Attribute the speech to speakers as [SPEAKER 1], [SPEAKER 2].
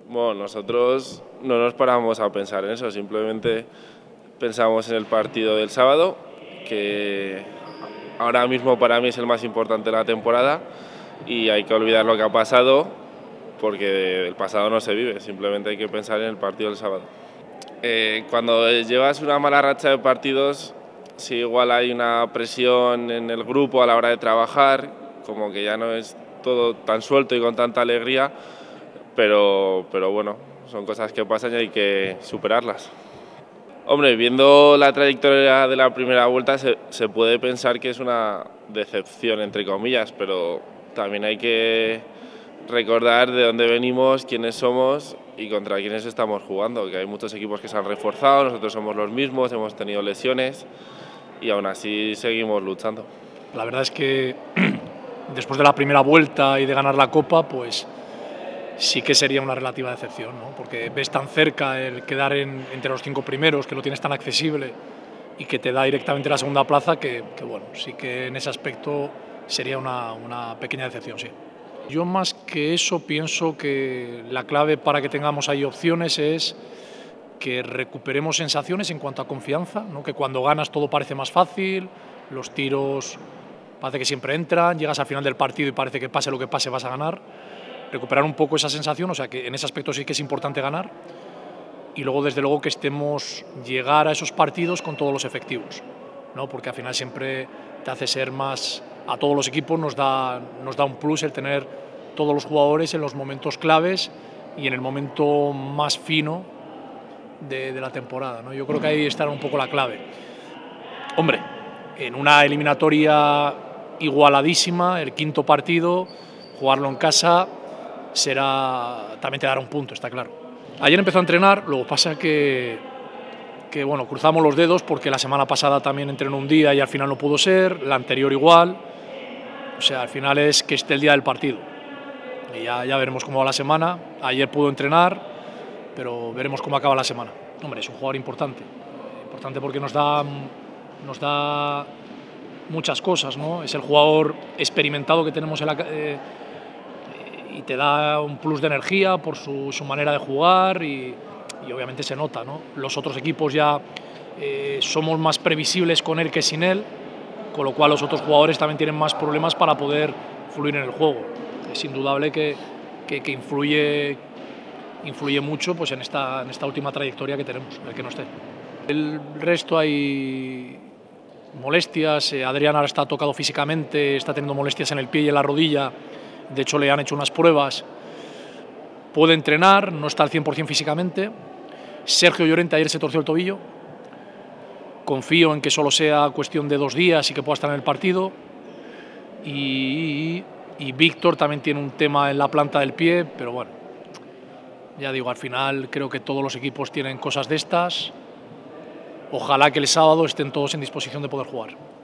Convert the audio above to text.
[SPEAKER 1] Bueno, nosotros no nos paramos a pensar en eso, simplemente pensamos en el partido del sábado, que ahora mismo para mí es el más importante de la temporada y hay que olvidar lo que ha pasado porque el pasado no se vive, simplemente hay que pensar en el partido del sábado. Cuando llevas una mala racha de partidos, sí, igual hay una presión en el grupo a la hora de trabajar, como que ya no es todo tan suelto y con tanta alegría, pero bueno, son cosas que pasan y hay que superarlas. Hombre, viendo la trayectoria de la primera vuelta se puede pensar que es una decepción, entre comillas, pero también hay que recordar de dónde venimos, quiénes somos y contra quiénes estamos jugando, que hay muchos equipos que se han reforzado, nosotros somos los mismos, hemos tenido lesiones y aún así seguimos luchando.
[SPEAKER 2] La verdad es que después de la primera vuelta y de ganar la Copa, pues sí que sería una relativa decepción, ¿no? Porque ves tan cerca el quedar entre los 5 primeros, que lo tienes tan accesible y que te da directamente la segunda plaza, que bueno, sí que en ese aspecto sería una pequeña decepción, sí. Yo más que eso pienso que la clave para que tengamos ahí opciones es que recuperemos sensaciones en cuanto a confianza, ¿no? Que cuando ganas todo parece más fácil, los tiros parece que siempre entran, llegas al final del partido y parece que pase lo que pase vas a ganar. Recuperar un poco esa sensación, o sea que en ese aspecto sí que es importante ganar y luego desde luego que estemos llegar a esos partidos con todos los efectivos, ¿no? Porque al final siempre te hace ser más, a todos los equipos nos da un plus el tener todos los jugadores en los momentos claves y en el momento más fino de la temporada, ¿no? Yo creo que ahí estará un poco la clave. Hombre, en una eliminatoria igualadísima, el quinto partido, jugarlo en casa también te dará un punto, está claro. Ayer empezó a entrenar, luego pasa que bueno, cruzamos los dedos porque la semana pasada también entrenó un día y al final no pudo ser, la anterior igual, o sea, al final es que esté el día del partido. Y ya veremos cómo va la semana. Ayer pudo entrenar, pero veremos cómo acaba la semana. Hombre, es un jugador importante porque nos da muchas cosas, ¿no? Es el jugador experimentado que tenemos y te da un plus de energía por su manera de jugar y obviamente se nota, ¿no? Los otros equipos ya somos más previsibles con él que sin él, con lo cual los otros jugadores también tienen más problemas para poder fluir en el juego. Es indudable que influye mucho pues, en esta última trayectoria que tenemos, el que no esté. El resto hay molestias, Adrián ahora está tocado físicamente, está teniendo molestias en el pie y en la rodilla, de hecho le han hecho unas pruebas, puede entrenar, no está al 100% físicamente. Sergio Llorente ayer se torció el tobillo, confío en que solo sea cuestión de 2 días y que pueda estar en el partido. Y Víctor también tiene un tema en la planta del pie, pero bueno, ya digo, al final creo que todos los equipos tienen cosas de estas. Ojalá que el sábado estén todos en disposición de poder jugar.